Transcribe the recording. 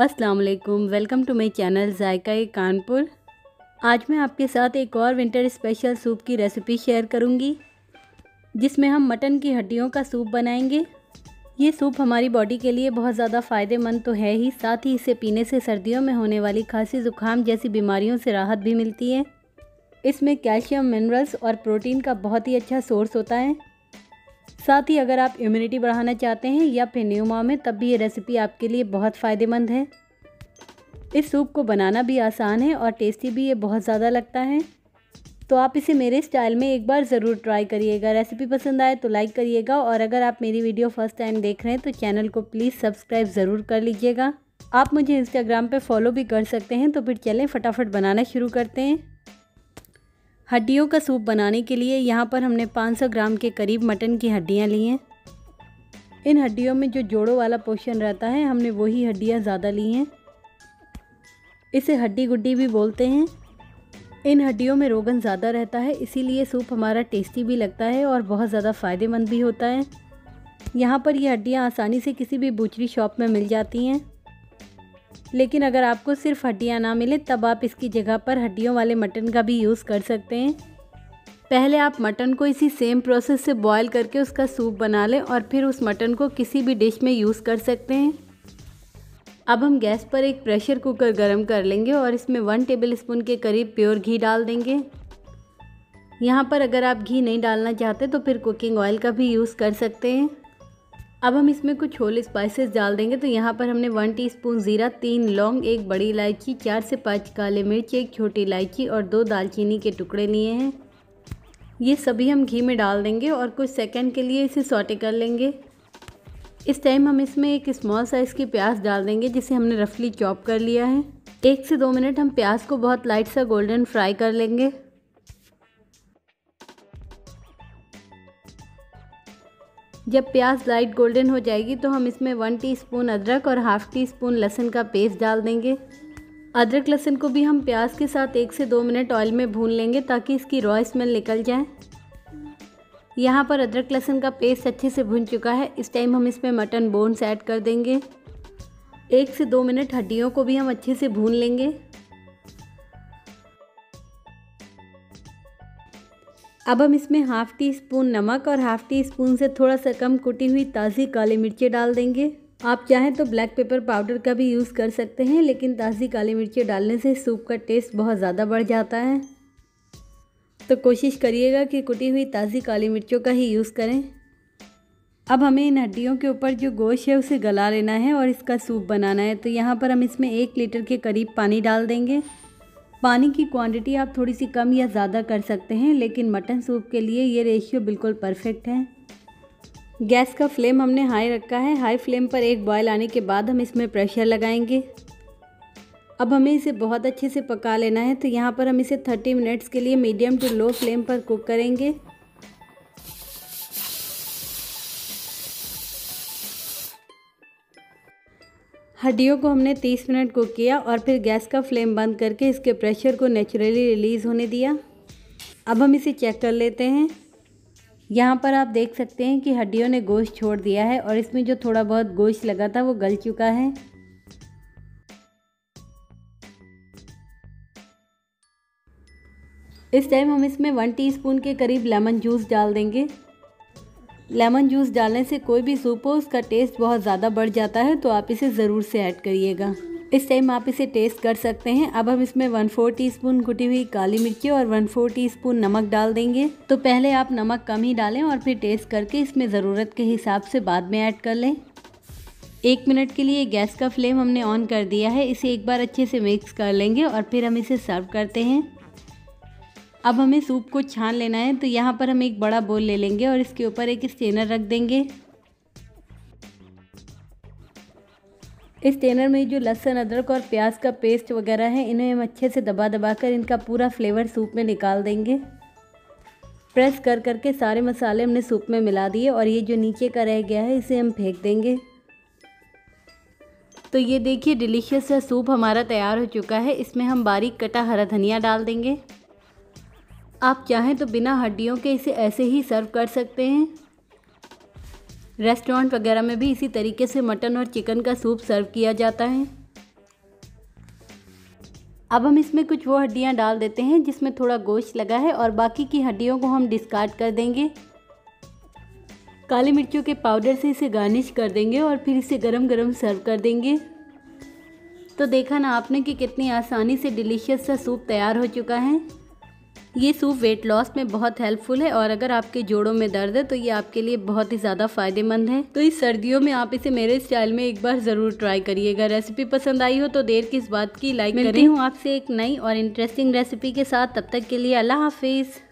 अस्सलाम वालेकुम, welcome to my channel Zaika Kanpur. आज मैं आपके साथ एक और विंटर स्पेशल सूप की रेसिपी शेयर करूंगी, जिसमें हम मटन की हड्डियों का सूप बनाएंगे। ये सूप हमारी बॉडी के लिए बहुत ज़्यादा फ़ायदेमंद तो है ही, साथ ही इसे पीने से सर्दियों में होने वाली खांसी ज़ुकाम जैसी बीमारियों से राहत भी मिलती है। इसमें कैल्शियम, मिनरल्स और प्रोटीन का बहुत ही अच्छा सोर्स होता है। साथ ही अगर आप इम्यूनिटी बढ़ाना चाहते हैं या फिर न्यू मॉम में, तब भी ये रेसिपी आपके लिए बहुत फ़ायदेमंद है। इस सूप को बनाना भी आसान है और टेस्टी भी ये बहुत ज़्यादा लगता है। तो आप इसे मेरे स्टाइल में एक बार ज़रूर ट्राई करिएगा। रेसिपी पसंद आए तो लाइक करिएगा, और अगर आप मेरी वीडियो फर्स्ट टाइम देख रहे हैं तो चैनल को प्लीज़ सब्सक्राइब ज़रूर कर लीजिएगा। आप मुझे इंस्टाग्राम पे फॉलो भी कर सकते हैं। तो फिर चलें फटाफट बनाना शुरू करते हैं। हड्डियों का सूप बनाने के लिए यहाँ पर हमने 500 ग्राम के करीब मटन की हड्डियाँ ली हैं। इन हड्डियों में जो जोड़ों वाला पोर्शन रहता है, हमने वही हड्डियाँ ज़्यादा ली हैं। इसे हड्डी गुड्डी भी बोलते हैं। इन हड्डियों में रोगन ज़्यादा रहता है, इसीलिए सूप हमारा टेस्टी भी लगता है और बहुत ज़्यादा फ़ायदेमंद भी होता है। यहाँ पर ये हड्डियाँ आसानी से किसी भी बूचरी शॉप में मिल जाती हैं, लेकिन अगर आपको सिर्फ हड्डियाँ ना मिले तब आप इसकी जगह पर हड्डियों वाले मटन का भी यूज़ कर सकते हैं। पहले आप मटन को इसी सेम प्रोसेस से बॉयल करके उसका सूप बना लें और फिर उस मटन को किसी भी डिश में यूज़ कर सकते हैं। अब हम गैस पर एक प्रेशर कुकर गरम कर लेंगे और इसमें 1 टेबलस्पून के करीब प्योर घी डाल देंगे। यहाँ पर अगर आप घी नहीं डालना चाहते तो फिर कुकिंग ऑयल का भी यूज़ कर सकते हैं। अब हम इसमें कुछ होल स्पाइसेस डाल देंगे। तो यहाँ पर हमने 1 टीस्पून ज़ीरा, 3 लौंग, 1 बड़ी इलायची, 4 से 5 काले मिर्च, 1 छोटी इलायची और 2 दालचीनी के टुकड़े लिए हैं। ये सभी हम घी में डाल देंगे और कुछ सेकंड के लिए इसे सौटे कर लेंगे। इस टाइम हम इसमें एक स्मॉल साइज़ की प्याज डाल देंगे, जिसे हमने रफली चॉप कर लिया है। 1 से 2 मिनट हम प्याज को बहुत लाइट सा गोल्डन फ्राई कर लेंगे। जब प्याज लाइट गोल्डन हो जाएगी तो हम इसमें 1 टीस्पून अदरक और हाफ टी स्पून लहसुन का पेस्ट डाल देंगे। अदरक लहसुन को भी हम प्याज के साथ 1 से 2 मिनट ऑयल में भून लेंगे, ताकि इसकी रॉ स्मेल निकल जाए। यहाँ पर अदरक लहसुन का पेस्ट अच्छे से भुन चुका है। इस टाइम हम इसमें मटन बोन्स ऐड कर देंगे। 1 से 2 मिनट हड्डियों को भी हम अच्छे से भून लेंगे। अब हम इसमें हाफ टी स्पून नमक और हाफ टी स्पून से थोड़ा सा कम कुटी हुई ताज़ी काली मिर्चें डाल देंगे। आप चाहें तो ब्लैक पेपर पाउडर का भी यूज़ कर सकते हैं, लेकिन ताज़ी काली मिर्चें डालने से सूप का टेस्ट बहुत ज़्यादा बढ़ जाता है। तो कोशिश करिएगा कि कुटी हुई ताज़ी काली मिर्चों का ही यूज़ करें। अब हमें इन हड्डियों के ऊपर जो गोश्त है उसे गला लेना है और इसका सूप बनाना है। तो यहाँ पर हम इसमें 1 लीटर के करीब पानी डाल देंगे। पानी की क्वांटिटी आप थोड़ी सी कम या ज़्यादा कर सकते हैं, लेकिन मटन सूप के लिए ये रेशियो बिल्कुल परफेक्ट है। गैस का फ्लेम हमने हाई रखा है। हाई फ्लेम पर एक बॉयल आने के बाद हम इसमें प्रेशर लगाएंगे। अब हमें इसे बहुत अच्छे से पका लेना है। तो यहाँ पर हम इसे 30 मिनट्स के लिए मीडियम टू लो फ्लेम पर कुक करेंगे। हड्डियों को हमने 30 मिनट कुक किया और फिर गैस का फ्लेम बंद करके इसके प्रेशर को नेचुरली रिलीज़ होने दिया। अब हम इसे चेक कर लेते हैं। यहाँ पर आप देख सकते हैं कि हड्डियों ने गोश्त छोड़ दिया है और इसमें जो थोड़ा बहुत गोश्त लगा था वो गल चुका है। इस टाइम हम इसमें 1 टीस्पून के करीब लेमन जूस डाल देंगे। लेमन जूस डालने से कोई भी सूप हो उसका टेस्ट बहुत ज़्यादा बढ़ जाता है, तो आप इसे ज़रूर से ऐड करिएगा। इस टाइम आप इसे टेस्ट कर सकते हैं। अब हम इसमें 1/4 टीस्पून कुटी हुई काली मिर्ची और 1/4 टीस्पून नमक डाल देंगे। तो पहले आप नमक कम ही डालें और फिर टेस्ट करके इसमें ज़रूरत के हिसाब से बाद में ऐड कर लें। 1 मिनट के लिए गैस का फ्लेम हमने ऑन कर दिया है। इसे एक बार अच्छे से मिक्स कर लेंगे और फिर हम इसे सर्व करते हैं। अब हमें सूप को छान लेना है। तो यहाँ पर हम एक बड़ा बोल ले लेंगे और इसके ऊपर एक स्ट्रेनर रख देंगे। इस स्ट्रेनर में जो लहसुन, अदरक और प्याज का पेस्ट वगैरह है, इन्हें हम अच्छे से दबा दबा कर इनका पूरा फ्लेवर सूप में निकाल देंगे। प्रेस कर करके सारे मसाले हमने सूप में मिला दिए और ये जो नीचे का रह गया है इसे हम फेंक देंगे। तो ये देखिए, डिलीशियस सा सूप हमारा तैयार हो चुका है। इसमें हम बारीक कटा हरा धनिया डाल देंगे। आप चाहें तो बिना हड्डियों के इसे ऐसे ही सर्व कर सकते हैं। रेस्टोरेंट वगैरह में भी इसी तरीके से मटन और चिकन का सूप सर्व किया जाता है। अब हम इसमें कुछ वो हड्डियाँ डाल देते हैं जिसमें थोड़ा गोश्त लगा है और बाकी की हड्डियों को हम डिस्कार्ड कर देंगे। काली मिर्चों के पाउडर से इसे गार्निश कर देंगे और फिर इसे गरम गरम सर्व कर देंगे। तो देखा ना आपने कि कितनी आसानी से डिलीशियस सा सूप तैयार हो चुका है। ये सूप वेट लॉस में बहुत हेल्पफुल है और अगर आपके जोड़ों में दर्द है तो ये आपके लिए बहुत ही ज़्यादा फ़ायदेमंद है। तो इस सर्दियों में आप इसे मेरे स्टाइल में एक बार ज़रूर ट्राई करिएगा। रेसिपी पसंद आई हो तो देर किस बात की, लाइक करें। मिलती हूँ आपसे एक नई और इंटरेस्टिंग रेसिपी के साथ, तब तक के लिए अल्लाह हाफिज़।